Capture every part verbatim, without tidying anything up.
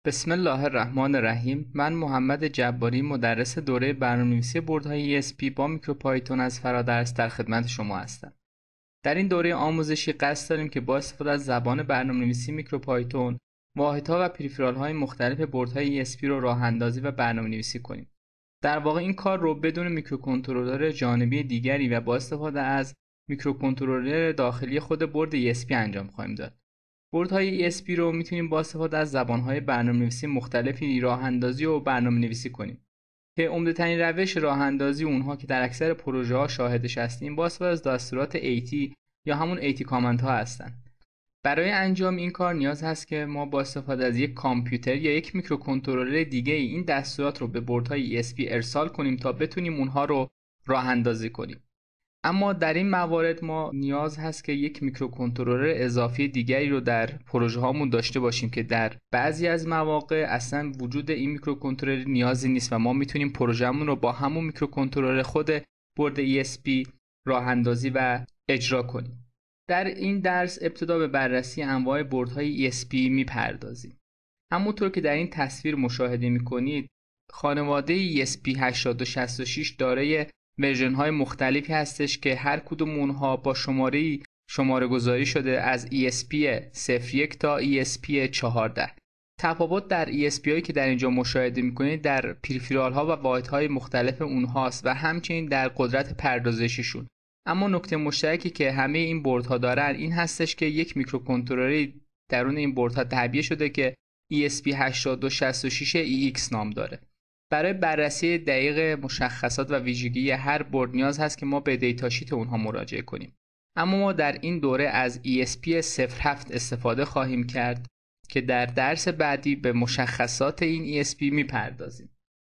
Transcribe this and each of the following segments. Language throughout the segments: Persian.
بسم الله الرحمن الرحیم. من محمد جباری، مدرس دوره برنامه‌نویسی بردهای ای اس پی با میکروپایتون از فرادرس در خدمت شما هستم. در این دوره آموزشی قصد داریم که با استفاده از زبان برنامه‌نویسی میکروپایتون، واحدها و پریفرال‌های مختلف بردهای ای اس پی رو راه‌اندازی و برنامه‌نویسی کنیم. در واقع این کار رو بدون میکروکنترلر جانبی دیگری و با استفاده از میکروکنترلر داخلی خود برد ای اس پی انجام خواهیم داد. بردهای ای اس پی رو میتونیم با استفاده از زبانهای برنامه‌نویسی مختلفی راه‌اندازی و برنامه‌نویسی کنیم که عمده‌ترین روش راه‌اندازی اونها که در اکثر پروژه‌ها شاهدش هستیم با استفاده از دستورات ای تی یا همون ای تی کامند ها هستند. برای انجام این کار نیاز هست که ما با استفاده از یک کامپیوتر یا یک میکروکنترلر دیگه ای این دستورات رو به بردهای ای اس پی ارسال کنیم تا بتونیم اونها رو راه‌اندازی کنیم. اما در این موارد ما نیاز هست که یک میکروکنترلر اضافی دیگری رو در پروژه هامون داشته باشیم که در بعضی از مواقع اصلا وجود این میکروکنترلر نیازی نیست و ما میتونیم پروژهمون رو با همون میکروکنترلر خود برد ای اس پی راه اندازی و اجرا کنیم. در این درس ابتدا به بررسی انواع بردهای ای اس پی میپردازیم. همونطور که در این تصویر مشاهده میکنید، خانواده ای اس پی هشتاد و شصت و شش دارای ورژن های مختلفی هستش که هر کدوم اونها با شماره شماره گذاری شده از ای اس پی صفر یک تا ای اس پی چهارده. تفاوت در ای اس پی هایی که در اینجا مشاهده میکنید در پریفرال ها و واحد های مختلف اونهاست و همچنین در قدرت پردازششون. اما نکته مشترکی که همه این بردها دارن این هستش که یک میکروکنترلر درون این بردها تعبیه شده که ای اس پی هشتاد و شصت و شش ای ایکس نام داره. برای بررسی دقیق مشخصات و ویژگی هر برد نیاز هست که ما به دیتا شیت اونها مراجعه کنیم. اما ما در این دوره از ای اس پی صفر هفت استفاده خواهیم کرد که در درس بعدی به مشخصات این ای اس پی میپردازیم.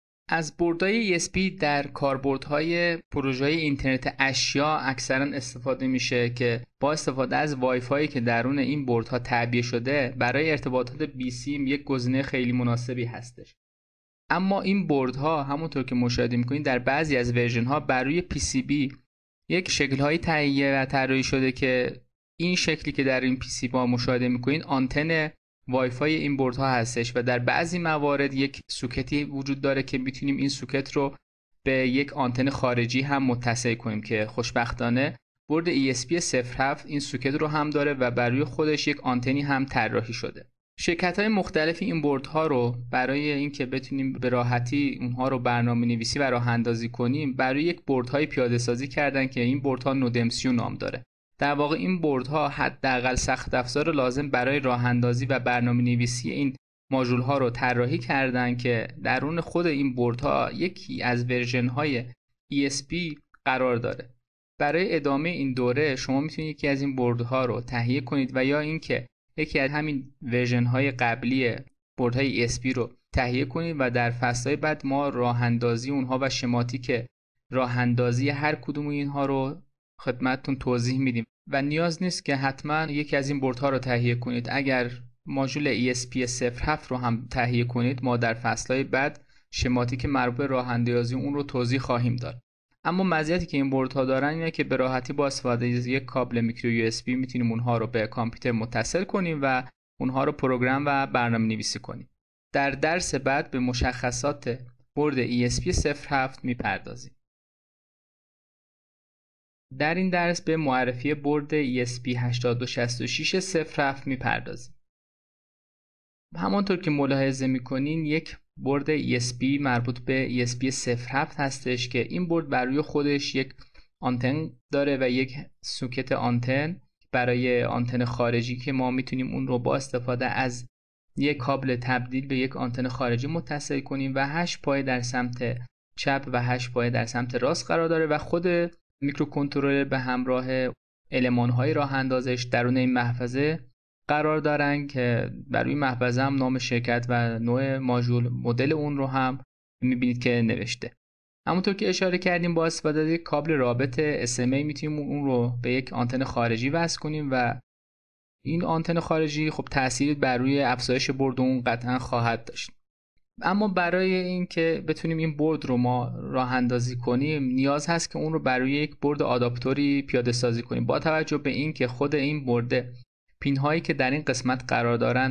از بردهای ای اس پی در کاربردهای پروژه اینترنت اشیا اکثرا استفاده میشه که با استفاده از وای فای که درون این بردها تعبیه شده برای ارتباطات بی سیم یک گزینه خیلی مناسبی هستش. اما این بردها همونطور که مشاهده میکنید در بعضی از ورژن ها بر روی پی سی بی یک شکل های تهیه و طراحی شده که این شکلی که در این پی سی با مشاهده میکنید آنتن وای فای این بردها هستش و در بعضی موارد یک سوکتی وجود داره که میتونیم این سوکت رو به یک آنتن خارجی هم متصل کنیم که خوشبختانه برد ای اس پی صفر هفت این سوکت رو هم داره و بر روی خودش یک آنتنی هم طراحی شده. شرکت‌های مختلفی این بردها رو برای اینکه بتونیم به راحتی اونها رو برنامه‌نویسی و راه‌اندازی کنیم برای یک بردهای پیاده سازی کردن که این بردها نودمسیو نام داره. در واقع این بردها حداقل سخت افزار لازم برای راه‌اندازی و برنامه‌نویسی این ماژول‌ها رو طراحی کردن که درون خود این بردها یکی از ورژن‌های ای اس پی قرار داره. برای ادامه این دوره شما میتونید یکی از این بردها رو تهیه کنید و یا اینکه یکی از همین ورژن های قبلی بردهای ای اس پی رو تهیه کنید و در فصل‌های بعد ما راه اندازی اونها و شماتیک راه اندازی هر کدوم اینها رو خدمتتون توضیح میدیم و نیاز نیست که حتما یکی از این بردها رو تهیه کنید. اگر ماژول ای اس پی صفر هفت رو هم تهیه کنید ما در فصل‌های بعد شماتیک مربوط به راه اندازی اون رو توضیح خواهیم داد. اما مزیتی که این بردها دارن اینه که به راحتی با استفاده از یک کابل میکرو یو اس بی میتونیم اونها رو به کامپیوتر متصل کنیم و اونها رو پروگرام و برنامه نویسی کنیم. در درس بعد به مشخصات برد ای اس پی صفر هفت میپردازیم. در این درس به معرفی برد ای اس پی هشتاد و شصت و شش صفر هفت میپردازیم. همانطور که ملاحظه میکنین یک برد ای اس پی مربوط به ای اس پی صفر هفت هستش که این برد بر روی خودش یک آنتن داره و یک سوکت آنتن برای آنتن خارجی که ما میتونیم اون رو با استفاده از یک کابل تبدیل به یک آنتن خارجی متصل کنیم و هشت پایه در سمت چپ و هشت پایه در سمت راست قرار داره و خود میکروکنترلر به همراه المان‌های راه اندازش درون این محفظه قرار دارن که برای محفظه هم نام شرکت و نوع ماژول مدل اون رو هم میبینید که نوشته. همونطور که اشاره کردیم با استفاده از یک کابل رابط اس ام ای میتونیم اون رو به یک آنتن خارجی وصل کنیم و این آنتن خارجی خب تأثیری بر روی افزایش برد اون قطعا خواهد داشت. اما برای اینکه بتونیم این برد رو ما راه اندازی کنیم نیاز هست که اون رو بر روی یک برد آداپتوری پیاده سازی کنیم با توجه به اینکه خود این برد پین هایی که در این قسمت قرار دارند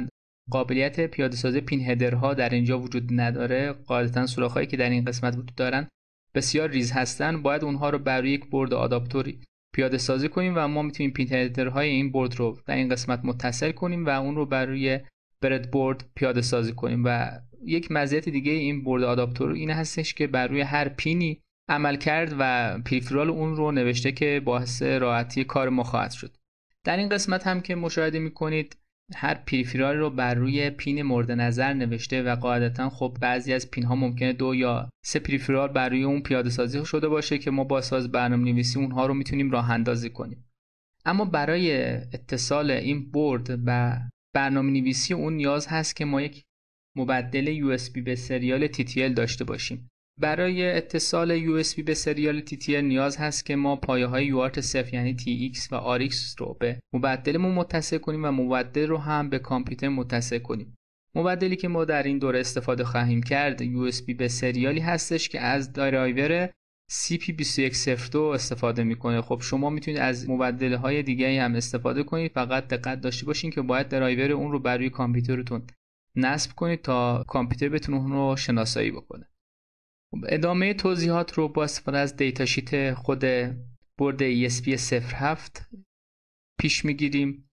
قابلیت پیاده سازی پین هدرها در اینجا وجود نداره. قاعدتا سوراخ‌هایی که در این قسمت وجود دارن بسیار ریز هستن، باید اونها رو بر روی یک برد آداپتوری پیاده سازی کنیم و ما میتونیم پین هدرهای این برد رو در این قسمت متصل کنیم و اون رو بر روی برد بورد پیاده سازی کنیم. و یک مزیت دیگه این برد آداپتور این هستش که بر روی هر پینی عمل کرد و پریفرال اون رو نوشته که باعث راحتی کار ما خواهد شد. در این قسمت هم که مشاهده میکنید هر پریفرال رو بر روی پین مورد نظر نوشته و قاعدتا خب بعضی از پین ها ممکنه دو یا سه پریفرال بر روی اون پیاده سازی شده باشه که ما با ساز برنامه‌نویسی اونها رو میتونیم راه اندازی کنیم. اما برای اتصال این برد و برنامه‌نویسی اون نیاز هست که ما یک مبدل یو اس بی به سریال تی تی ال داشته باشیم. برای اتصال یو اس بی به سریال تی تی ال نیاز هست که ما پایه های یوارت صفر یعنی تی ایکس و آر ایکس رو به مبدلمون متصل کنیم و مبدل رو هم به کامپیوتر متصل کنیم. مبدلی که ما در این دوره استفاده خواهیم کرد یو اس بی به سریالی هستش که از درایور سی پی دو یک صفر دو استفاده میکنه. خب شما میتونید از مبدل های دیگه هم استفاده کنید، فقط دقت داشته باشین که باید درایور اون رو بر روی کامپیوترتون نصب کنید تا کامپیوتر بتونه اون رو شناسایی بکنه. ادامه توضیحات رو با استفاده از دیتا شیت خود برد ای اس پی صفر هفت پیش میگیریم.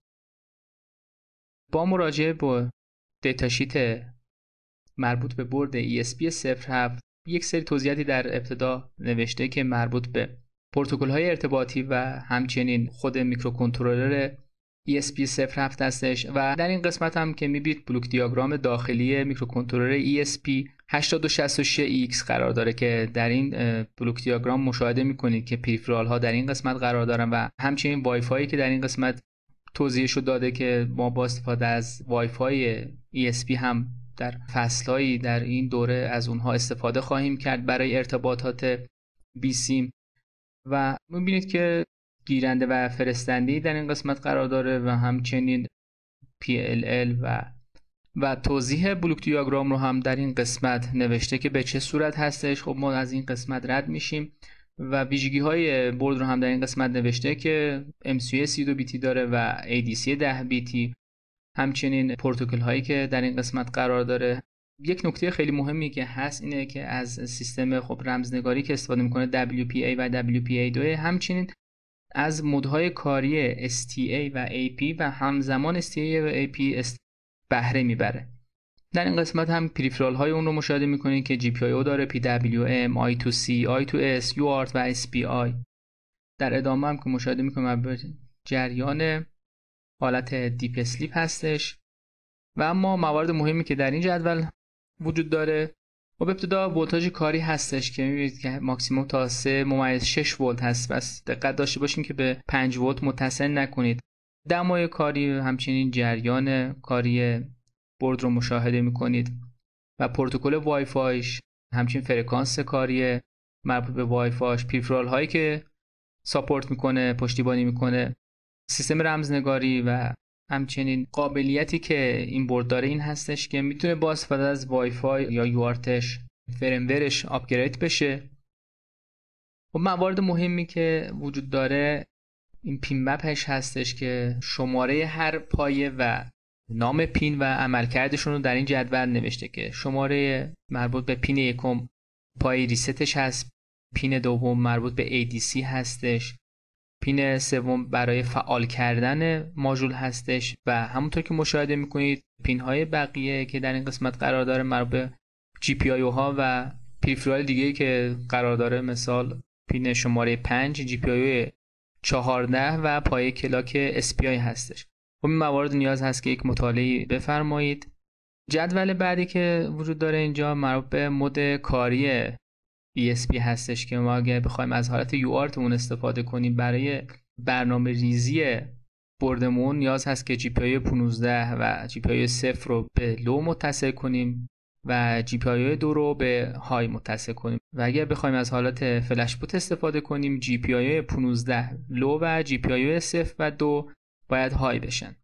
با مراجعه با دیتا شیت مربوط به برد ای اس پی صفر هفت یک سری توضیحاتی در ابتدا نوشته که مربوط به پروتکل‌های ارتباطی و همچنین خود میکروکنترلر ای اس پی صفر هفت هستش و در این قسمت هم که میبینید بلوک دیاگرام داخلی میکروکنترلر ای اس پی هشتاد و شصت و شش ای ایکس قرار داره که در این بلوک دیاگرام مشاهده میکنید که پریفرال ها در این قسمت قرار دارن و همچنین وای فایی که در این قسمت توضیح شده داده که ما با استفاده از وای فای ای اس پی هم در فصلهایی در این دوره از اونها استفاده خواهیم کرد برای ارتباطات بی سیم. و میبینید که گیرنده و فرستنده در این قسمت قرار داره و همچنین پی ال ال و و توضیح بلوک دیاگرام رو هم در این قسمت نوشته که به چه صورت هستش. خب ما از این قسمت رد میشیم و ویژگی های برد رو هم در این قسمت نوشته که ام سی یو سی دو بیتی داره و ای دی سی ده بیتی، همچنین پروتکل هایی که در این قسمت قرار داره. یک نکته خیلی مهمی که هست اینه که از سیستم خب رمزنگاری که استفاده میکنه دبلیو پی ای و دبلیو پی ای دو، همچنین از مودهای کاری اس تی ای و ای پی و همزمان اس تی ای و ای پی بهره میبره. در این قسمت هم پریفرال های اون رو مشاهده میکنید که جی پی آی او داره، پی دبلیو ام، آی تو سی، آی تو اس، یوارت و اس پی آی. در ادامه هم که مشاهده میکنیم جریان حالت دیپ اسلیپ هستش. و اما موارد مهمی که در این جدول وجود داره و به ابتدا ولتاژ کاری هستش که میبینید که ماکسیموم تا سه ممیز شش ولت هست. پس دقت داشته باشین که به پنج ولت متصل نکنید. دمای کاری همچنین جریان کاری برد رو مشاهده میکنید و پروتکل وای فایش، همچنین فرکانس کاری مربوط به وای فایش، پریفرال هایی که ساپورت میکنه، پشتیبانی میکنه، سیستم رمزنگاری و همچنین قابلیتی که این برد داره این هستش که میتونه با استفاده از وای فای یا یوارتش فرمورش آپگرید بشه. و موارد مهمی که وجود داره این پین مپش هستش که شماره هر پایه و نام پین و عملکردشون رو در این جدول نوشته که شماره مربوط به پین یکم پای ریستش هست، پین دوم مربوط به ای دی سی هستش، پین سوم برای فعال کردن ماژول هستش و همونطور که مشاهده میکنید پین های بقیه که در این قسمت قرار داره مربوط به جی پی آی او ها و پریفرال دیگه که قرار داره، مثال پین شماره پنج جی پی آی او چهارده و پایه کلاک اس پی آی هستش. خب این موارد نیاز هست که یک مطالعه بفرمایید. جدول بعدی که وجود داره اینجا مربوط به مود کاری ای اس پی هستش که ما اگه بخوایم از حالت یوارت اون استفاده کنیم برای برنامه ریزی بردمون نیاز هست که جی پی آی پانزده و جی پی آی صفر رو به لو متصل کنیم و جی پی آی دو رو به های متصل کنیم و اگر بخوایم از حالت فلش بوت استفاده کنیم جی پی آی پانزده لو و جی پی آی صفر و دو باید های بشن.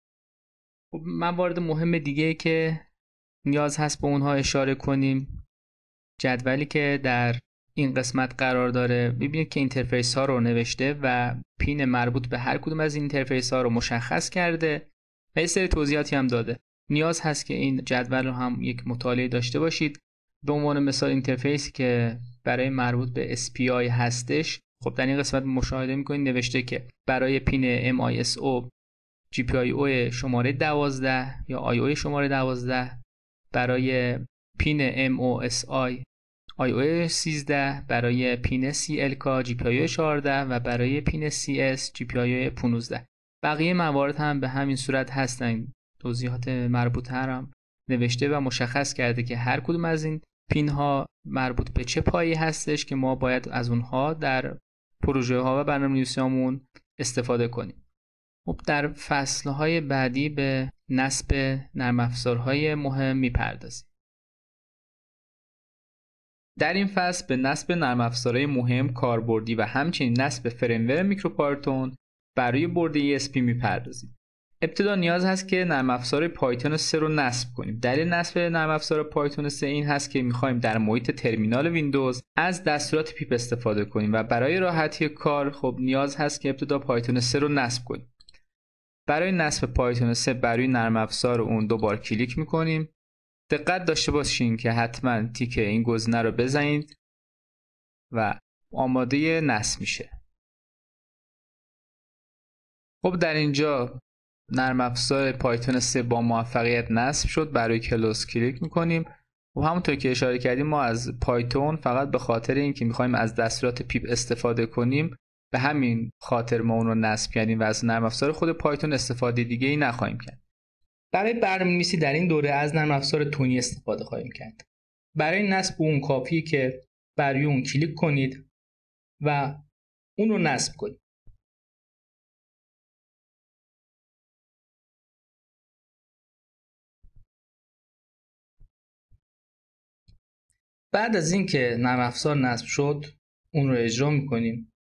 خب موارد مهم دیگه که نیاز هست به اونها اشاره کنیم، جدولی که در این قسمت قرار داره ببینید که اینترفیس ها رو نوشته و پین مربوط به هر کدوم از این اینترفیس ها رو مشخص کرده و یه سری توضیحاتی هم داده. نیاز هست که این جدول رو هم یک مطالعه داشته باشید. به عنوان مثال اینترفیسی که برای مربوط به اس پی آی هستش، خب در این قسمت مشاهده می‌کنید نوشته که برای پین ام آی اس او جی پی آی او شماره دوازده یا آی او شماره دوازده، برای پین ام او اس آی آی او سیزده، برای پین سی ال کا جی پی آی او چهارده و برای پین سی اس جی پی آی او پانزده. بقیه موارد هم به همین صورت هستن. توضیحات مربوطه هم نوشته و مشخص کرده که هر کدوم از این پین ها مربوط به چه پایی هستش که ما باید از اونها در پروژه ها و برنامه‌نویسیامون استفاده کنیم. خب در فصل‌های بعدی به نصب نرم افزارهای مهم میپردازیم. در این فصل به نصب نرم افزارهای مهم، کاربردی و همچنین نصب فریم‌ورک میکروپایتون برای برد ای اس پی میپردازیم. ابتدا نیاز هست که نرم افزار پایتون سه رو نصب کنیم. دلیل نصب نرم افزار پایتون سه این هست که می‌خوایم در محیط ترمینال ویندوز از دستورات پیپ استفاده کنیم و برای راحتی کار خب نیاز هست که ابتدا پایتون سه رو نصب کنیم. برای نصب پایتون سه برای نرم افزار اون دوبار کلیک می‌کنیم. دقت داشته باشین که حتما تیک این گزینه رو بزنید و آماده نصب میشه. خب در اینجا نرم افزار پایتون سه با موفقیت نصب شد. برای کلوز کلیک میکنیم و همونطور که اشاره کردیم ما از پایتون فقط به خاطر اینکه میخوایم از دستورات پیپ استفاده کنیم به همین خاطر ما اون رو نصب کردیم و از نرم افزار خود پایتون استفاده دیگه ای نخواهیم کرد. برای برنامه‌نویسی در این دوره از نرم افزار تونی استفاده خواهیم کرد. برای نصب اون کافیه که برای اون کلیک کنید و اون رو نصب کنید. بعد از اینکه نرم افزار نصب شد اون رو اجرا میکنیم.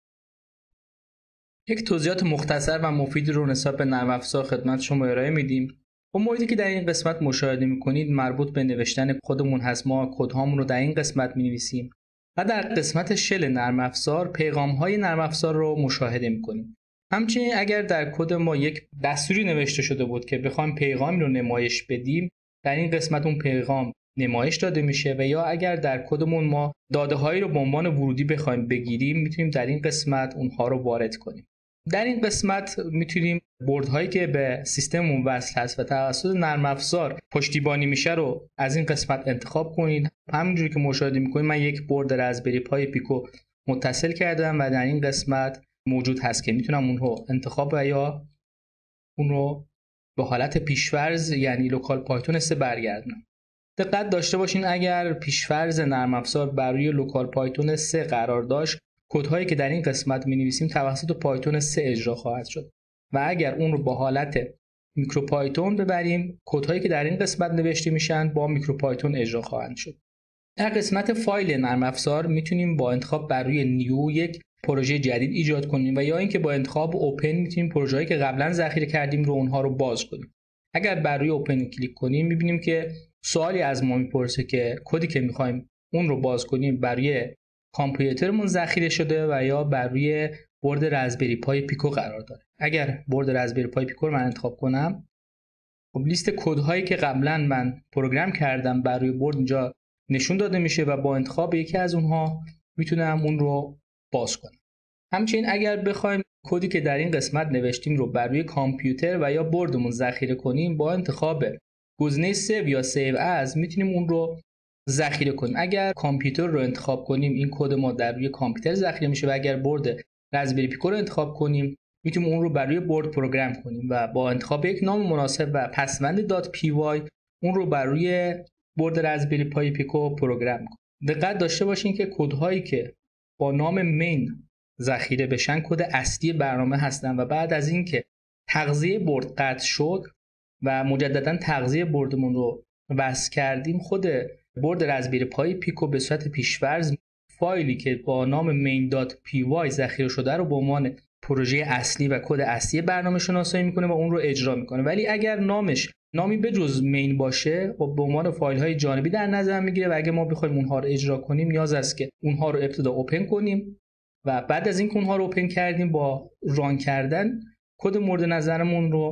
یک توضیحات مختصر و مفیدی رو نسبت به نرم افزار خدمت شما ارائه میدیم. و موردی که در این قسمت مشاهده میکنید مربوط به نوشتن خودمون هست. ما کدهامون رو در این قسمت مینویسیم و در قسمت شل نرم افزار پیغام های نرم افزار رو مشاهده میکنیم. همچنین اگر در کد ما یک دستوری نوشته شده بود که بخوایم پیغامی رو نمایش بدیم، در این قسمت اون پیغام نمایش داده میشه و یا اگر در کدمون ما داده هایی رو به عنوان ورودی بخوایم بگیریم میتونیم در این قسمت اونها رو وارد کنیم. در این قسمت میتونیم بردهایی که به سیستممون وصل هست و توسط نرم افزار پشتیبانی میشه رو از این قسمت انتخاب کنید. همونجوری که مشاهده میکنید من یک برد رزبری پای پیکو متصل کردم و در این قسمت موجود هست که میتونم اون رو انتخاب و یا اون رو به حالت پیش‌فرض یعنی لوکال پایتون سه برگردونم. دقت داشته باشین اگر پیش‌فرض نرم افزار برای لوکال پایتون سه قرار داشت، کدهایی که در این قسمت می‌نویسیم توسط پایتون سه اجرا خواهد شد و اگر اون رو با حالت میکرو پایتون ببریم، کدهایی که در این قسمت نوشته میشن با میکرو پایتون اجرا خواهند شد. در قسمت فایل نرم افزار میتونیم با انتخاب برای نیو یک پروژه جدید ایجاد کنیم و یا اینکه با انتخاب اوپن میتونیم پروژه‌ای که قبلا ذخیره کردیم رو اونها رو باز کنیم. اگر برای اوپن کلیک کنیم میبینیم که سوالی از ما میپرسه که کدی که میخوایم اون رو باز کنیم برای کامپیوترمون ذخیره شده و یا برای برد رزبری پای پیکو قرار داره. اگر برد رزبری پای پیکو رو من انتخاب کنم، خب لیست کدهایی که قبلا من پروگرام کردم برای برد اینجا نشون داده میشه و با انتخاب یکی از اونها میتونم اون رو باز کنم. همچنین اگر بخوایم کدی که در این قسمت نوشتیم رو برای کامپیوتر و یا بردمون ذخیره کنیم، با انتخاب گزینه سیو یا سیو از میتونیم اون رو ذخیره کنیم. اگر کامپیوتر رو انتخاب کنیم این کد ما در روی کامپیوتر ذخیره میشه و اگر برد رزبری پیکو رو انتخاب کنیم میتونیم اون رو برای برد پروگرام کنیم و با انتخاب یک نام مناسب و پسوند دات پی وای اون رو برای برد رزبری پای پیکو پروگرام کنیم. دقت داشته باشین که کدهایی که با نام مین ذخیره بشن کد اصلی برنامه هستن و بعد از اینکه تغذیه برد قطع شد و مجددا تغذیه بردمون رو وصل کردیم، خود برد رزبری پای پیکو به صورت پیش‌فرض فایلی که با نام main.py ذخیره شده رو به عنوان پروژه اصلی و کد اصلی برنامه شناسایی میکنه و اون رو اجرا میکنه. ولی اگر نامش نامی به جز مین باشه و به عنوان فایل های جانبی در نظر میگیره و اگه ما بخوایم اونها رو اجرا کنیم نیاز است که اونها رو ابتدا اوپن کنیم و بعد از اینکه اونها رو اوپن کردیم با ران کردن کد مورد نظرمون رو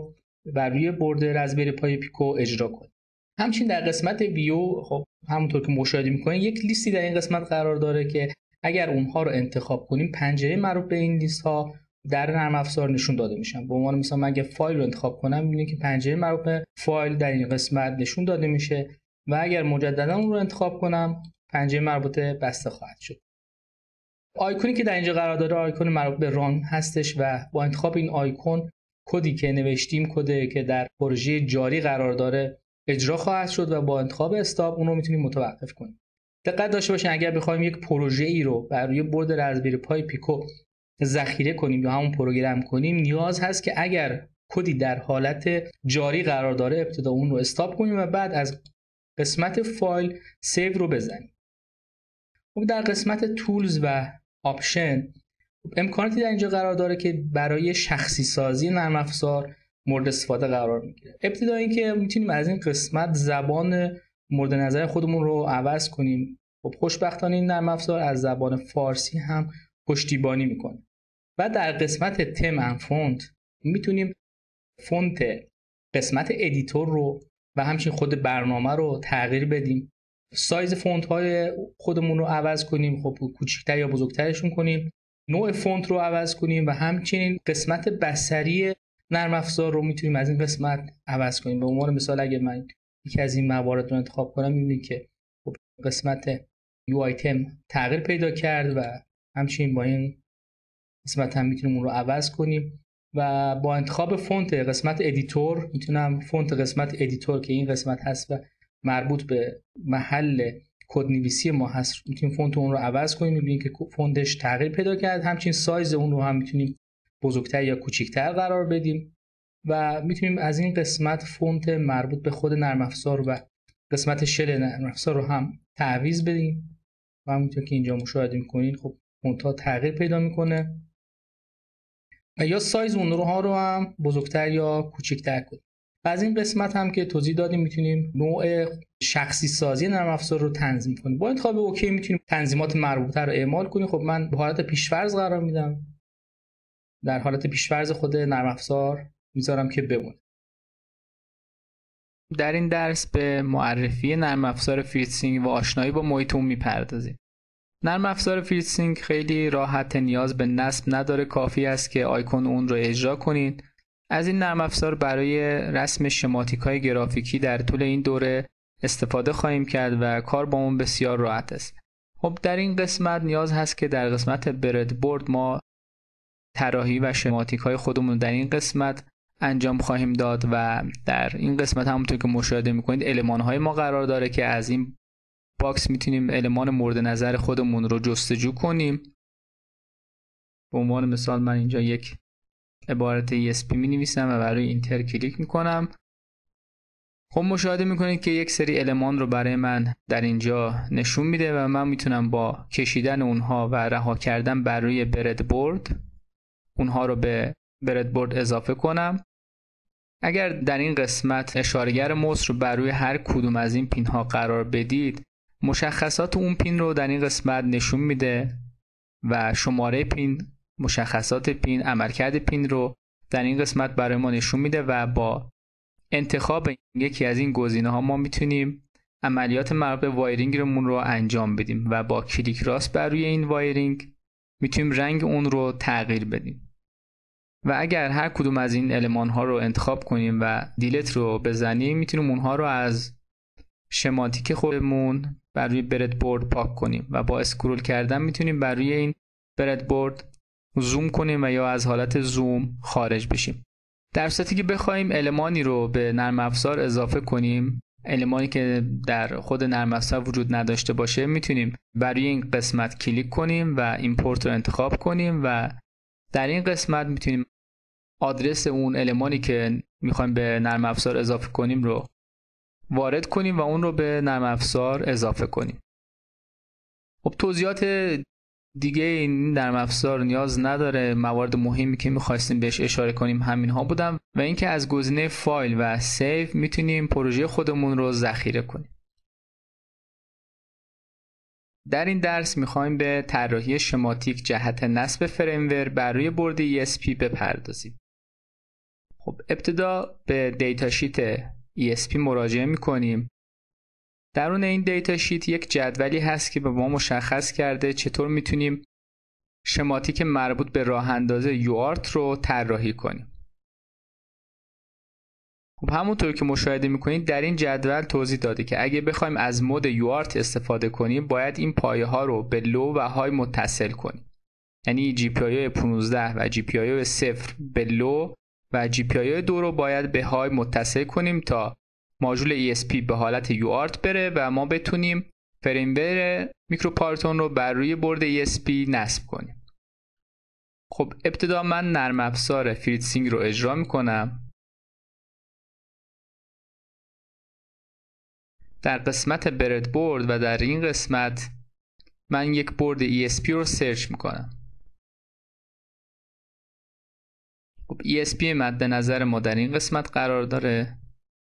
بر روی برد رزبری پای پیکو اجرا کنیم. همچنین در قسمت ویو خب همونطور که مشاهده می‌کنید یک لیستی در این قسمت قرار داره که اگر اونها رو انتخاب کنیم پنجره مربوط به این لیست ها در نرم افزار نشون داده میشن. به عنوان مثال من اگه فایل رو انتخاب کنم می‌بینید که پنجره مربوط به فایل در این قسمت نشون داده میشه و اگر مجددا اون رو انتخاب کنم پنجره مربوط به بسته خواهد شد. آیکونی که در اینجا قرار داره آیکون مربوط به ران هستش و با انتخاب این آیکون کدی که نوشتیم کدی که در پروژه جاری قرار داره اجرا خواهد شد و با انتخاب استاپ اون رو میتونیم متوقف کنیم. دقت داشته باشین اگر بخوایم یک پروژه ای رو بر روی برد رزبری پای پیکو ذخیره کنیم یا همون پروگرام کنیم نیاز هست که اگر کدی در حالت جاری قرار داره ابتدا اون رو استاپ کنیم و بعد از قسمت فایل سیو رو بزنیم. خب در قسمت تولز و آپشن امکاناتی در اینجا قرار داره که برای شخصی سازی نرم افزار مورد استفاده قرار میگیره. ابتدا اینکه میتونیم از این قسمت زبان مورد نظر خودمون رو عوض کنیم. خب خوشبختانه این نرم افزار از زبان فارسی هم پشتیبانی میکنه. و در قسمت تم اند فونت میتونیم فونت قسمت ادیتور رو و همچنین خود برنامه رو تغییر بدیم. سایز فونت های خودمون رو عوض کنیم، خب کوچکتر یا بزرگترشون کنیم. نوع فونت رو عوض کنیم و همچنین قسمت بصری نرم افزار رو میتونیم از این قسمت عوض کنیم. به عنوان مثال اگه من یکی از این موارد رو انتخاب کنم میبینید که خب قسمت یو آیتم تغییر پیدا کرد و همچنین با این قسمت هم میتونیم اون رو عوض کنیم و با انتخاب فونت قسمت ادیتور میتونم فونت قسمت ادیتور که این قسمت هست و مربوط به محل کدنویسی ما هست میتونیم فونت اون رو عوض کنیم. میبینید که فونتش تغییر پیدا کرد. همچنین سایز اون رو هم میتونیم بزرگتر یا کوچکتر قرار بدیم و میتونیم از این قسمت فونت مربوط به خود نرم افزار و قسمت شل نرم افزار رو هم تعویض بدیم و همونطور که اینجا مشاهده میکنید خب فونت ها تغییر پیدا میکنه و یا سایز اون ها رو هم بزرگتر یا کوچکتر کنیم. و از این قسمت هم که توضیح دادیم میتونیم نوع شخصی سازی نرم افزار رو تنظیم کنیم. با انتخاب اوکی میتونیم تنظیمات مربوطه رو اعمال کنیم. خب من به حالت پیش‌فرض قرار میدم. در حالت پیش‌فرض خود نرم افزار میذارم که بمونه. در این درس به معرفی نرم افزار فریتسینک و آشنایی با محیط اون میپردازیم. نرم افزار فریتسینک خیلی راحت، نیاز به نصب نداره، کافی است که آیکون اون رو اجرا کنید. از این نرم افزار برای رسم شماتیک‌های گرافیکی در طول این دوره استفاده خواهیم کرد و کار با اون بسیار راحت است. خب در این قسمت نیاز هست که در قسمت برد بورد ما طراحی و شماتیک‌های خودمون در این قسمت انجام خواهیم داد و در این قسمت همونطور که مشاهده می‌کنید المان‌های ما قرار داره که از این باکس میتونیم المان مورد نظر خودمون رو جستجو کنیم. به عنوان مثال من اینجا یک عبارت ای اس پی می نویسم و برای اینتر کلیک میکنم. خب مشاهده میکنید که یک سری المان رو برای من در اینجا نشون میده و من میتونم با کشیدن اونها و رها کردن بر روی برد بورد اونها رو به برد بورد اضافه کنم. اگر در این قسمت اشاره‌گر موس رو بر روی هر کدوم از این پین ها قرار بدید مشخصات اون پین رو در این قسمت نشون میده و شماره پین، مشخصات پین، عملکرد پین رو در این قسمت برای ما نشون میده و با انتخاب یکی از این گزینه ها ما میتونیم عملیات مربوط به وایرینگ رو انجام بدیم و با کلیک راست بر روی این وایرینگ میتونیم رنگ اون رو تغییر بدیم. و اگر هر کدوم از این المان ها رو انتخاب کنیم و دیلیت رو بزنیم میتونیم اونها رو از شماتیک خودمون بر روی برد بورد پاک کنیم و با اسکرول کردن میتونیم بر روی این برد بورد زوم کنیم و یا از حالت زوم خارج بشیم. در صورتی که بخوایم المانی رو به نرم افزار اضافه کنیم، المانی که در خود نرم افزار وجود نداشته باشه، میتونیم بر روی این قسمت کلیک کنیم و ایمپورت رو انتخاب کنیم و در این قسمت میتونیم آدرس اون المانی که میخوایم به نرم افزار اضافه کنیم رو وارد کنیم و اون رو به نرم افزار اضافه کنیم. خب توضیحات دیگه این نرم افزار نیاز نداره. موارد مهمی که می‌خواستیم بهش اشاره کنیم همین ها بودن و اینکه از گزینه فایل و سیو میتونیم پروژه خودمون رو ذخیره کنیم. در این درس میخوایم به طراحی شماتیک جهت نصب فریم‌ور بر روی برد ای اس پی بپردازیم. خب ابتدا به دیتا شیت ای اس پی مراجعه میکنیم. درون این دیتا شیت یک جدولی هست که به ما مشخص کرده چطور میتونیم شماتیک مربوط به راه اندازه یوآرت رو طراحی کنیم. خب همونطور که مشاهده میکنید در این جدول توضیح داده که اگه بخوایم از مود یوآرت استفاده کنیم باید این پایه ها رو به لو و های متصل کنیم. یعنی جی پی آی پانزده و جی پی آی صفر به لو و جی پی آی دو رو باید به های متصل کنیم تا ماژول ای اس پی به حالت یوآرت بره و ما بتونیم فریمور میکروپایتون رو بر روی بورد ای اس پی نصب کنیم. خب ابتدا من نرم افزار فریتسینگ رو اجرا میکنم. در قسمت برد بورد و در این قسمت من یک بورد ای اس پی رو سرچ میکنم. خب ای اس پی مد نظر ما در این قسمت قرار داره.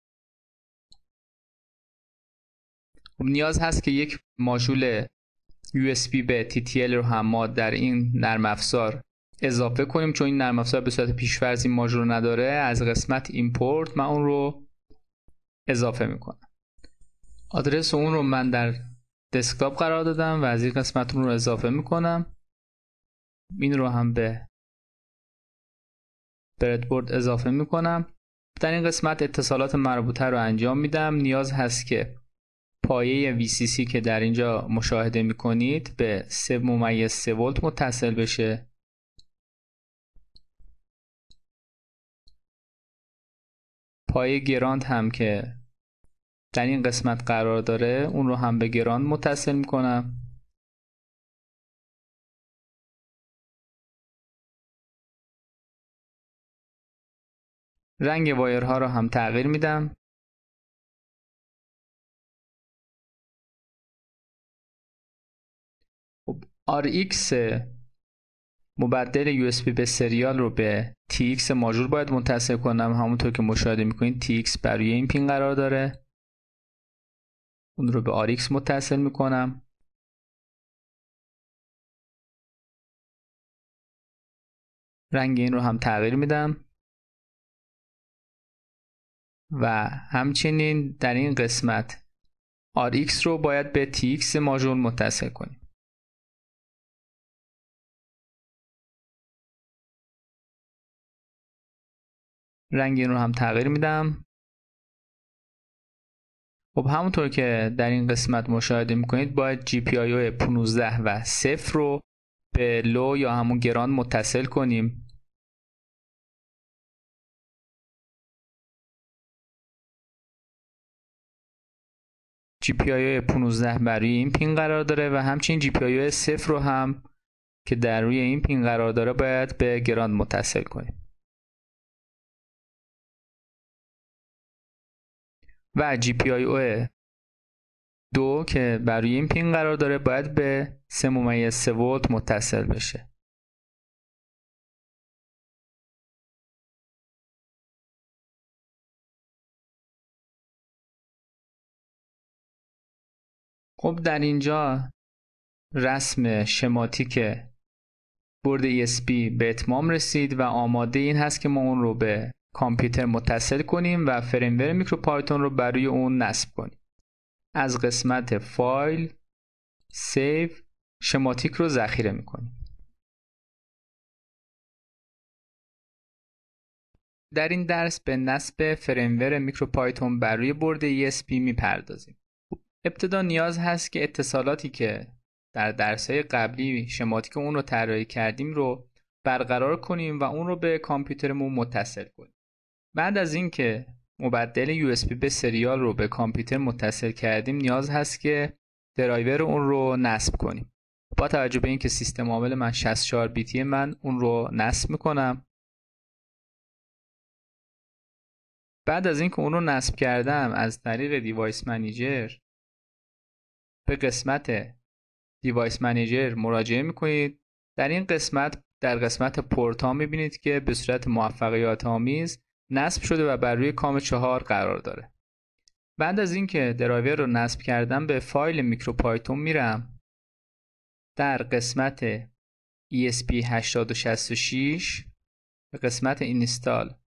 خب نیاز هست که یک ماژول یو اس بی به تی تی ال رو هم ما در این نرم افزار اضافه کنیم، چون این نرم افزار به صورت پیش‌فرض این ماژول رو نداره. از قسمت ایمپورت من اون رو اضافه میکنم. آدرس اون رو من در دسکتاپ قرار دادم و از این قسمت اون رو اضافه میکنم. این رو هم به بردبورد اضافه میکنم. در این قسمت اتصالات مربوطه رو انجام میدم. نیاز هست که پایه وی سی سی که در اینجا مشاهده میکنید به سه ممیز سه ولت متصل بشه. پایه گراند هم که در این قسمت قرار داره اون رو هم به گراند متصل میکنم. رنگ وایرها رو هم تغییر میدم. خب آر ایکس مبدل یو اس بی به سریال رو به تی ایکس ماژول باید متصل کنم. همونطور که مشاهده میکنید تی ایکس بر روی این پین قرار داره. اون رو به آر ایکس متصل میکنم. رنگ این رو هم تغییر میدم و همچنین در این قسمت آر ایکس رو باید به تی ایکس ماژول متصل کنیم. رنگ این رو هم تغییر میدم. خب همونطور که در این قسمت مشاهده میکنید باید جی پی آی پانزده و صفر رو به لو یا همون گراند متصل کنیم. جی پی آی پانزده بر روی این پین قرار داره و همچنین جی پی آی صفر رو هم که در روی این پین قرار داره باید به گراند متصل کنیم. و جی پی آی او دو که بر روی این پین قرار داره باید به سه ممیز سه ولت متصل بشه. خب در اینجا رسم شماتیک بورد ای اس پی به اتمام رسید و آماده این هست که ما اون رو به کامپیوتر متصل کنیم و فریمور میکروپایتون رو بر روی اون نصب کنیم. از قسمت فایل سیو شماتیک رو ذخیره میکنیم. در این درس به نصب فریمور میکروپایتون بر روی بورد ای اس پی میپردازیم. ابتدا نیاز هست که اتصالاتی که در درس‌های قبلی شماتیک اون رو طراحی کردیم رو برقرار کنیم و اون رو به کامپیوترمون متصل کنیم. بعد از اینکه مبدل یو اس بی به سریال رو به کامپیوتر متصل کردیم نیاز هست که درایور اون رو نصب کنیم. با توجه به اینکه سیستم عامل من شصت و چهار بیتی من اون رو نصب میکنم. بعد از اینکه اون رو نصب کردم از طریق دیوایس منیجر به قسمت دیوایس منیجر مراجعه میکنید. در این قسمت در قسمت پورت ها میبینید که به صورت موفقیت آمیز نصب شده و بر روی کام چهار قرار داره. بعد از اینکه درایور رو نصب کردم به فایل میکروپایتون میرم. در قسمت ای اس پی هشتاد و شصت و شش به قسمت اینستال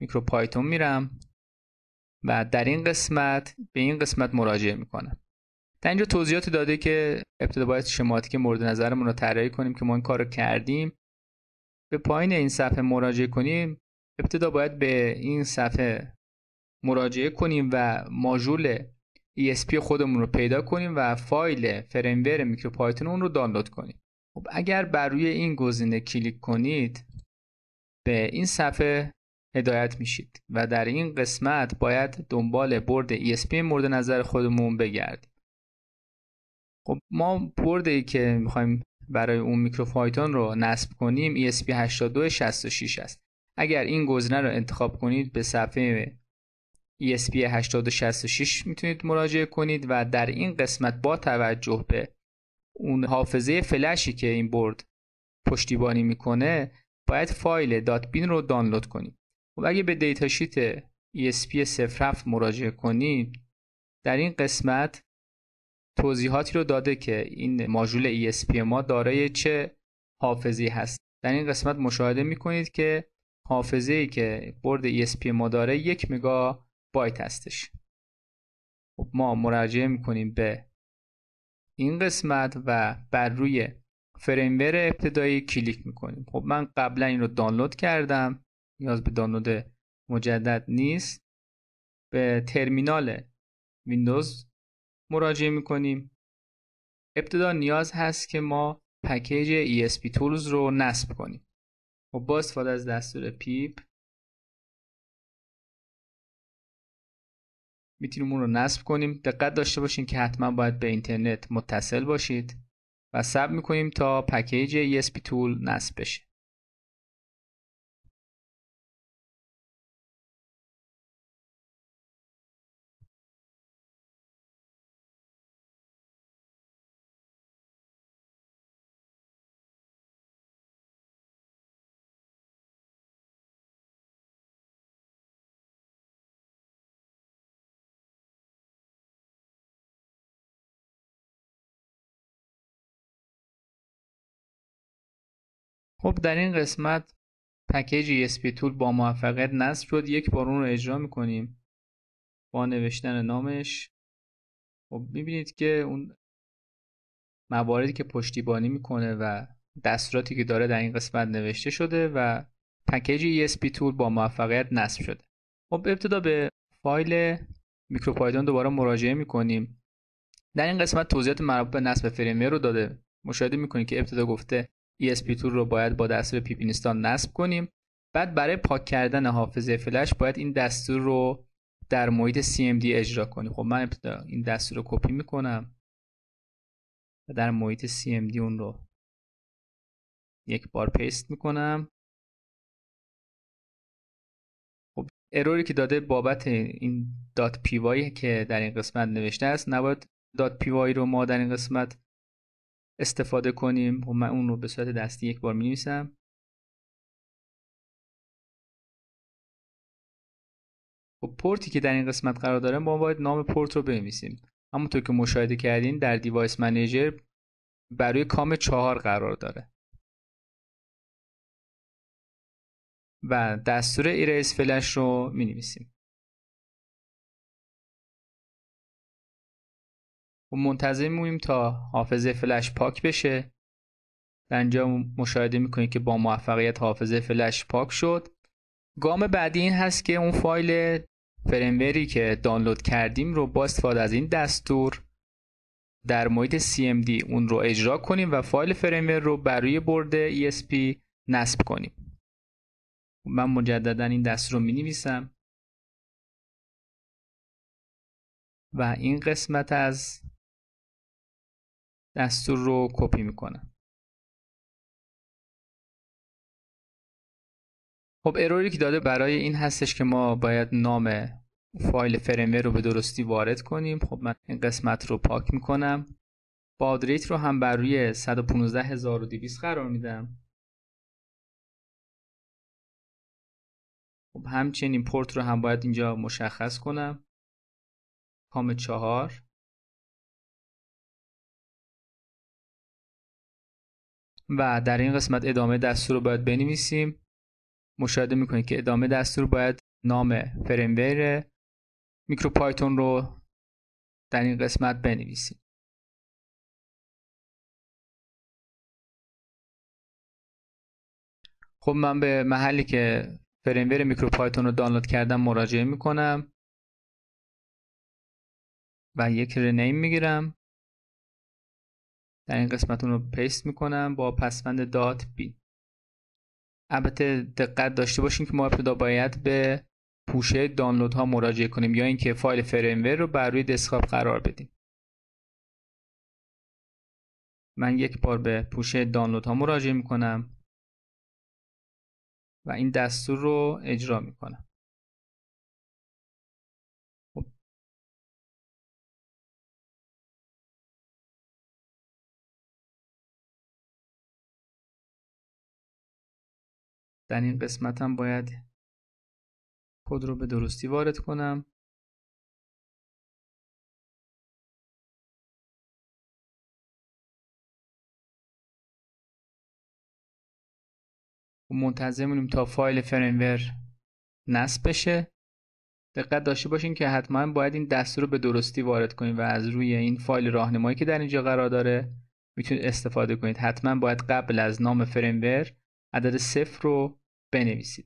میکرو پایتون میرم و در این قسمت به این قسمت مراجعه میکنم. در اینجا توضیحات داده که ابتدا باید شماتیک مورد نظرمون رو طراحی کنیم که ما این کار رو کردیم. به پایین این صفحه مراجعه کنیم. ابتدا باید به این صفحه مراجعه کنیم و ماژول ای اس پی خودمون رو پیدا کنیم و فایل فریمور میکرو پایتون اون رو دانلود کنیم. خب اگر بر روی این گزینه کلیک کنید به این صفحه هدایت میشید و در این قسمت باید دنبال برد ای اس پی مورد نظر خودمون بگردیم. خب ما بردی که میخوایم برای اون میکرو پایتون رو نصب کنیم ای اس پی هشتاد و دو شصت و شش است. اگر این گزینه رو انتخاب کنید به صفحه ای اس پی هشتاد و دو شصت و شش میتونید مراجعه کنید و در این قسمت با توجه به اون حافظه فلشی که این برد پشتیبانی میکنه باید فایل دات بین رو دانلود کنید. و اگه به دیتا شیت ای اس پی صفر هفت مراجعه کنید در این قسمت توضیحاتی رو داده که این ماژول ای اس پی ما دارای چه حافظه‌ای هست. در این قسمت مشاهده میکنید که حافظه‌ای که برد ای اس پی ما داره یک مگا بایت هستش. خب ما مراجعه میکنیم به این قسمت و بر روی فریمور ابتدایی کلیک میکنیم. خب من قبلا این رو دانلود کردم، نیاز به دانلود مجدد نیست. به ترمینال ویندوز مراجعه میکنیم. ابتدا نیاز هست که ما پکیج ای اس پی Tools رو نصب کنیم. خب با استفاده از دستور پیپ میتونیم اون رو نصب کنیم. دقت داشته باشین که حتما باید به اینترنت متصل باشید و صبر میکنیم تا پکیج ای اس پی Tool نصب بشه. خب در این قسمت پکیج ای اس پی Tool با موفقیت نصب شد. یک بار اون رو اجرا میکنیم با نوشتن نامش. خب میبینید که اون مواردی که پشتیبانی میکنه و دستوراتی که داره در این قسمت نوشته شده و پکیج ای اس پی Tool با موفقیت نصب شده. خب ابتدا به فایل میکرو پایتون دوباره مراجعه میکنیم. در این قسمت توضیحات مربوط به نصب فریمور رو داده. مشاهده میکنید که ابتدا گفته ای اس پی Tool رو باید با دستور پیپ اینستال نصب کنیم. بعد برای پاک کردن حافظه فلش باید این دستور رو در محیط سی ام دی اجرا کنیم. خب من ابتدا این دستور رو کپی میکنم و در محیط سی ام دی اون رو یک بار پیست میکنم. خب اروری که داده بابت این دات پی وای که در این قسمت نوشته است، نباید دات پی وای رو ما در این قسمت استفاده کنیم. خب من اون رو به صورت دستی یک بار می‌نویسم. خب پورتی که در این قسمت قرار داره ما باید نام پورت رو بنویسیم. همونطور که مشاهده کردین در دیوایس منیجر برای کام چهار قرار داره و دستور ایریز فلش رو می‌نویسیم. و منتظر میمونیم تا حافظه فلش پاک بشه. در اینجا مشاهده میکنید که با موفقیت حافظه فلش پاک شد. گام بعدی این هست که اون فایل فریموری که دانلود کردیم رو با استفاده از این دستور در محیط سی ام دی اون رو اجرا کنیم و فایل فریمور رو بر روی برد ای اس پی نصب کنیم. من مجددا این دستور رو می‌نویسم و این قسمت از دستور رو کپی میکنم. خب اروری که داده برای این هستش که ما باید نام فایل فریمور رو به درستی وارد کنیم. خب من این قسمت رو پاک میکنم. باد ریت رو هم بر روی صد و پانزده هزار و دویست قرار میدم. خب همچنین پورت رو هم باید اینجا مشخص کنم. کام چهار. و در این قسمت ادامه دستور رو باید بنویسیم. مشاهده میکنید که ادامه دستور باید نام فریمور میکروپایتون رو در این قسمت بنویسیم. خب من به محلی که فریمور میکروپایتون رو دانلود کردم مراجعه میکنم و یک رنیم میگیرم. در این قسمت اون رو پیست میکنم با پسوند دات بی. البته دقت داشته باشین که ما ابتدا باید به پوشه دانلود ها مراجعه کنیم یا اینکه فایل فریمور رو بر روی دسکتاپ قرار بدیم. من یک بار به پوشه دانلود ها مراجعه میکنم و این دستور رو اجرا میکنم. خب. در این قسمت هم باید کد رو به درستی وارد کنم. منتظر میمونیم تا فایل فریمور نصب بشه. دقت داشته باشین که حتما باید این دستور رو به درستی وارد کنید و از روی این فایل راهنمایی که در اینجا قرار داره میتونید استفاده کنید. حتما باید قبل از نام فریمور عدد صفر رو بنویسید.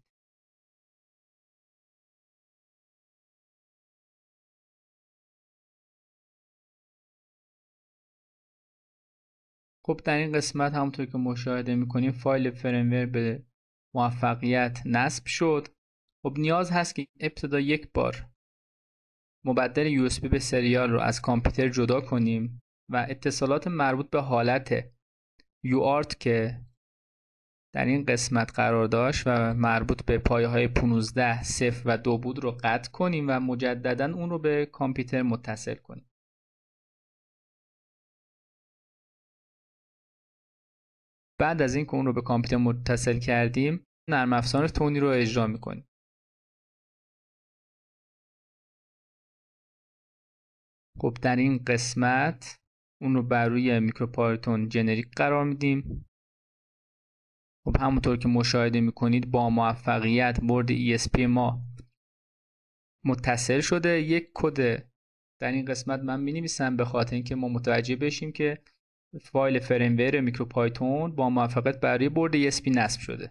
خب در این قسمت همونطور که مشاهده میکنیم فایل فریمور به موفقیت نصب شد. خب نیاز هست که ابتدا یک بار مبدل یو اس بی به سریال رو از کامپیوتر جدا کنیم و اتصالات مربوط به حالت یو آرت که در این قسمت قرار داشت و مربوط به پایه های پانزده صفر و دو بود رو قطع کنیم و مجددا اون رو به کامپیوتر متصل کنیم. بعد از این که اون رو به کامپیوتر متصل کردیم نرم افزار تونی رو اجرا میکنیم. خب در این قسمت اون رو بر روی میکروپایتون جنریک قرار میدیم. خب همونطور که مشاهده میکنید با موفقیت برد ای اس پی ما متصل شده. یک کد در این قسمت من مینویسم به خاطر اینکه ما متوجه بشیم که فایل فریمور میکروپایتون با موفقیت برای برد ای اس پی نصب شده.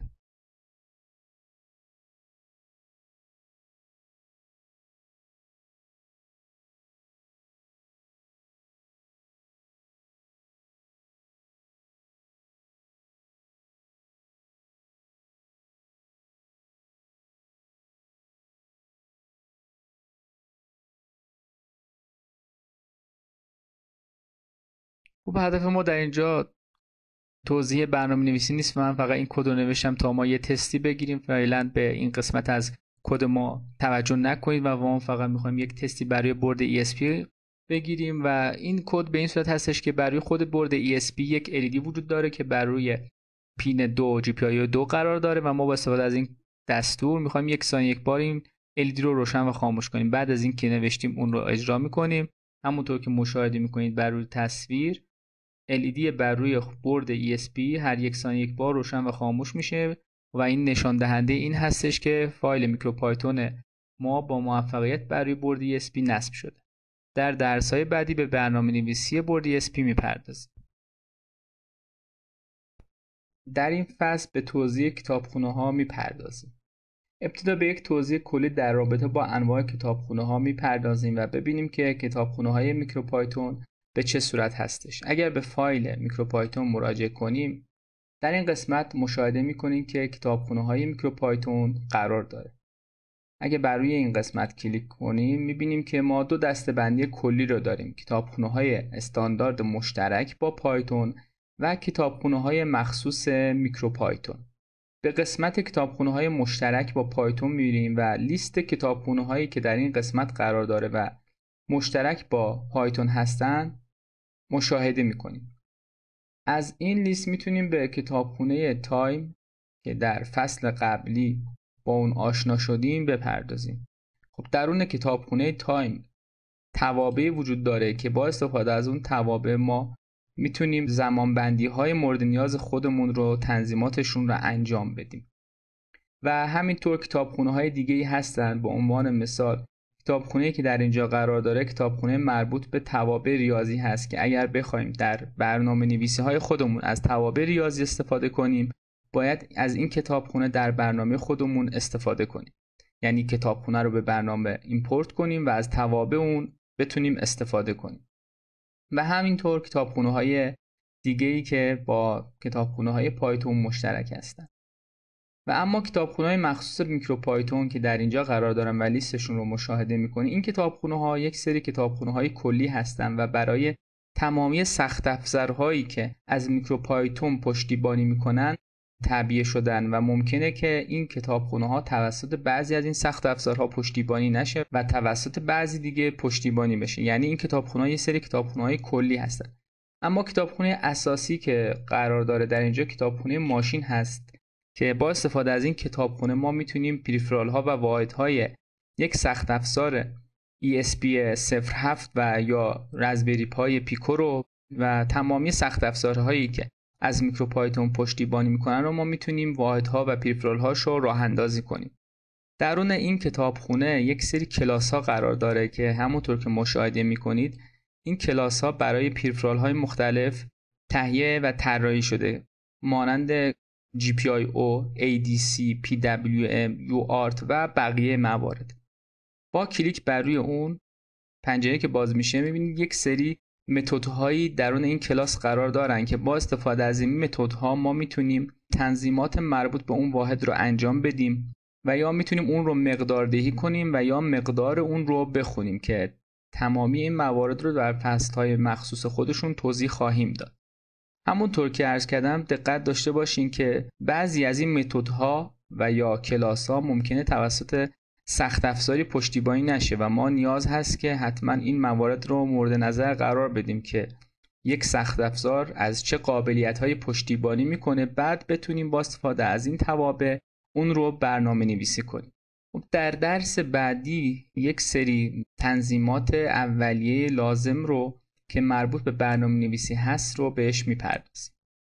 خب هدف ما در اینجا توضیح برنامه نویسی نیست و من فقط این کد رو نوشتم تا ما یه تستی بگیریم. فعلا به این قسمت از کد ما توجه نکنید و ما فقط میخوایم یک تستی برای برد ای اس پی بگیریم و این کد به این صورت هستش که برای خود برد ای اس پی یک ال ای دی وجود داره که بر روی پین دو جی پی آی دو قرار داره و ما با استفاده از این دستور میخوایم یک ثانیه یک بار این ال ای دی رو روشن و خاموش کنیم. بعد از این که نوشتیم اون رو اجرا میکنیم. همونطور که مشاهده میکنید بر روی تصویر ال ای دی بر روی برد ای اس پی هر یک ثانیه یک بار روشن و خاموش میشه و این نشان دهنده این هستش که فایل میکروپایتون ما با موفقیت بر روی برد ای اس پی نصب شده. در درس‌های بعدی به برنامه‌نویسی برد ای اس پی میپردازیم. در این فصل به توضیح کتابخونه‌ها میپردازیم. ابتدا به یک توضیح کلی در رابطه با انواع کتابخونه‌ها میپردازیم و ببینیم که کتابخونه‌های میکروپایتون به چه صورت هستش. اگر به فایل میکروپایتون مراجعه کنیم در این قسمت مشاهده میکنیم که کتابخونه‌های میکروپایتون قرار داره. اگر بر روی این قسمت کلیک کنیم میبینیم که ما دو دسته‌بندی کلی رو داریم: کتابخونه‌های استاندارد مشترک با پایتون و کتابخونه‌های مخصوص میکروپایتون. به قسمت کتابخونه‌های مشترک با پایتون میریم و لیست کتابخونه‌هایی که در این قسمت قرار داره و مشترک با پایتون هستن مشاهده میکنیم. از این لیست میتونیم به کتابخونه تایم که در فصل قبلی با اون آشنا شدیم بپردازیم. خب درون کتابخونه تایم توابع وجود داره که با استفاده از اون توابع ما میتونیم زمانبندی های مورد نیاز خودمون رو تنظیماتشون رو انجام بدیم و همینطور کتابخونه های دیگه ای هستن. به عنوان مثال کتابخونه‌ای که در اینجا قرار داره کتابخونه مربوط به توابع ریاضی هست که اگر بخوایم در برنامه نویسی های خودمون از توابع ریاضی استفاده کنیم باید از این کتابخونه در برنامه خودمون استفاده کنیم. یعنی کتابخونه رو به برنامه ایمپورت کنیم و از توابع اون بتونیم استفاده کنیم. و همینطور کتابخونه های دیگه ای که با کتابخونه های پایتون مشترک هستن. و اما کتابخونه های مخصوص میکرو پایتون که در اینجا قرار دارم و لیستشون رو مشاهده میکنید، این کتابخونه ها یک سری کتابخونه های کلی هستن و برای تمامی سخت افزارهایی که از میکرو پایتون پشتیبانی میکنن تعبیه شدن و ممکنه که این کتابخونه ها توسط بعضی از این سخت افزارها پشتیبانی نشه و توسط بعضی دیگه پشتیبانی بشه. یعنی این کتابخونه ها یه سری کتابخونه های کلی هستن. اما کتابخونه اساسی که قرار داره در اینجا کتابخونه ماشین هست که با استفاده از این کتابخونه ما میتونیم پریفرال ها و واحدهای یک سخت افزار ای اس پی صفر هفت و یا رزبری پای پیکو رو و تمامی سخت افزارهایی که از میکرو پایتون پشتیبانی میکنن رو ما میتونیم واحدها و پریفرال هاش رو راه اندازی کنیم. درون این کتابخونه یک سری کلاس ها قرار داره که همونطور که مشاهده میکنید این کلاس ها برای پریفرال های مختلف تهیه و طراحی شده، مانند جی پی آی او، ای دی سی، پی دبلیو ام، یو آرت و بقیه موارد. با کلیک بر روی اون پنجره که باز میشه میبینید یک سری متدهایی درون این کلاس قرار دارن که با استفاده از این متدها ما میتونیم تنظیمات مربوط به اون واحد رو انجام بدیم و یا میتونیم اون رو مقداردهی کنیم و یا مقدار اون رو بخونیم که تمامی این موارد رو در فصل‌های مخصوص خودشون توضیح خواهیم داد. همونطور که عرض کردم دقت داشته باشین که بعضی از این متدها و یا کلاس‌ها ممکنه توسط سخت افزاری پشتیبانی نشه و ما نیاز هست که حتما این موارد رو مورد نظر قرار بدیم که یک سخت افزار از چه قابلیت‌های پشتیبانی میکنه، بعد بتونیم با استفاده از این توابع اون رو برنامه نویسی کنیم. در درس بعدی یک سری تنظیمات اولیه لازم رو که مربوط به برنامه نویسی هست رو بهش میپردازیم.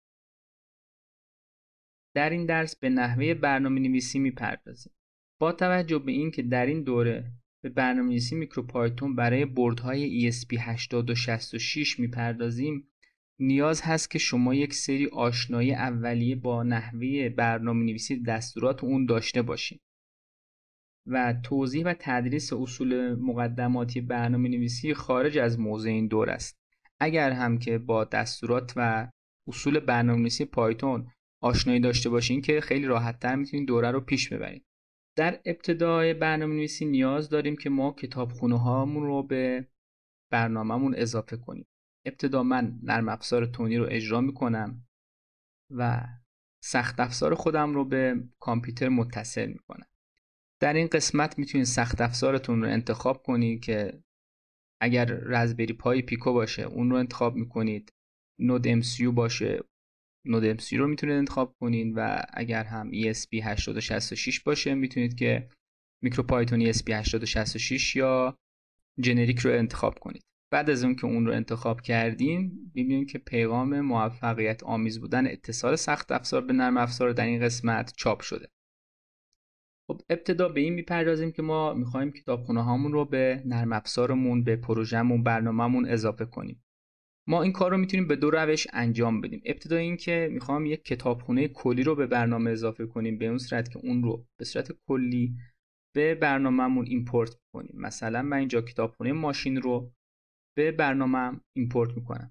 در این درس به نحوه برنامه نویسی میپردازیم. با توجه به این که در این دوره به برنامه نویسی میکرو پایتون برای بردهای ای اس پی هشتاد و شصت و شش میپردازیم، نیاز هست که شما یک سری آشنایی اولیه با نحوه برنامه نویسی دستورات اون داشته باشید و توضیح و تدریس اصول مقدماتی برنامه نویسی خارج از موضوع این دوره است. اگر هم که با دستورات و اصول برنامه نویسی پایتون آشنایی داشته باشین که خیلی راحت‌تر میتونید دوره رو پیش ببرید. در ابتدای برنامه نویسی نیاز داریم که ما کتابخونه هامون رو به برنامه‌مون اضافه کنیم. ابتدا من نرم افزار تونی رو اجرا میکنم و سخت افزار خودم رو به کامپیوتر متصل میکنم. در این قسمت میتونید سخت افزارتون رو انتخاب کنید که اگر رزبری پای پیکو باشه اون رو انتخاب میکنید، نود ام سی یو باشه نود ام سی یو رو میتونید انتخاب کنید و اگر هم ای اس پی هشتاد و شصت و شش باشه میتونید که میکرو پایتون ای اس پی هشتاد و شصت و شش یا جنریک رو انتخاب کنید. بعد از اون که اون رو انتخاب کردین میبینید که پیغام موفقیت آمیز بودن اتصال سخت افزار به نرم افزار در این قسمت چاپ شده. خب ابتدا به این میپردازیم که ما میخوایم کتابخونه هامون رو به نرم افزارمون، به پروژهمون، برنامه‌مون اضافه کنیم. ما این کار رو میتونیم به دو روش انجام بدیم. ابتدا این که میخوام یک کتابخونه کلی رو به برنامه اضافه کنیم، به اون صورت که اون رو به صورت کلی به برنامه‌مون ایمپورت کنیم. مثلا من اینجا کتابخونه ماشین رو به برنامه‌ام ایمپورت میکنم.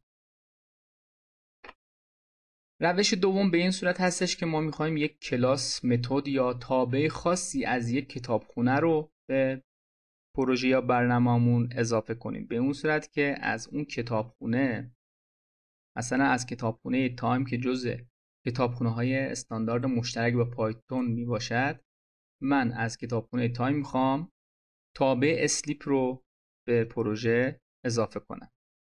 روش دوم به این صورت هستش که ما میخوایم یک کلاس، متد یا تابع خاصی از یک کتابخونه رو به پروژه یا برنامه‌مون اضافه کنیم. به اون صورت که از اون کتابخونه، مثلا از کتابخونه تایم که جزء کتابخونه‌های استاندارد مشترک با پایتون می باشد، من از کتابخونه تایم میخوام تابع اسلیپ رو به پروژه اضافه کنم.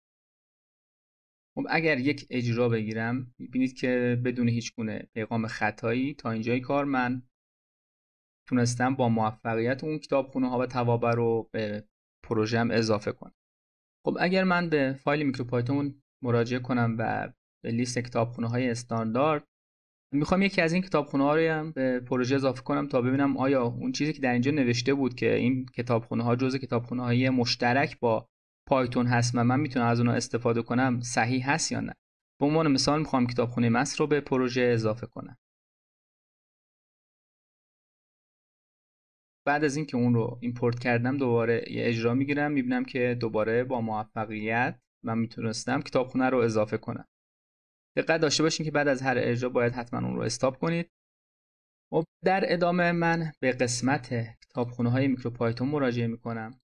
خب اگر یک اجرا بگیرم می‌بینید که بدون هیچ گونه پیغام خطایی تا اینجای کار من تونستم با موفقیت اون کتابخونه ها و توابع رو به پروژه‌ام اضافه کنم. خب اگر من به فایل میکرو پایتون مراجعه کنم و به لیست کتابخونه های استاندارد میخوام یکی از این کتابخونه ها رو هم به پروژه اضافه کنم تا ببینم آیا اون چیزی که در اینجا نوشته بود که این کتابخونه ها جزء کتابخونه های مشترک با پایتون هست و من میتونم از اونها استفاده کنم صحیح هست یا نه. به عنوان مثال میخوام کتابخونه مصر رو به پروژه اضافه کنم. بعد از اینکه اون رو ایمپورت کردم دوباره یه اجرا میگیرم، میبینم که دوباره با موفقیت من میتونستم کتابخونه رو اضافه کنم. دقت داشته باشین که بعد از هر اجرا باید حتما اون رو استاپ کنید. و در ادامه من به قسمت کتابخونه های میکروپایتون مراجعه میکنم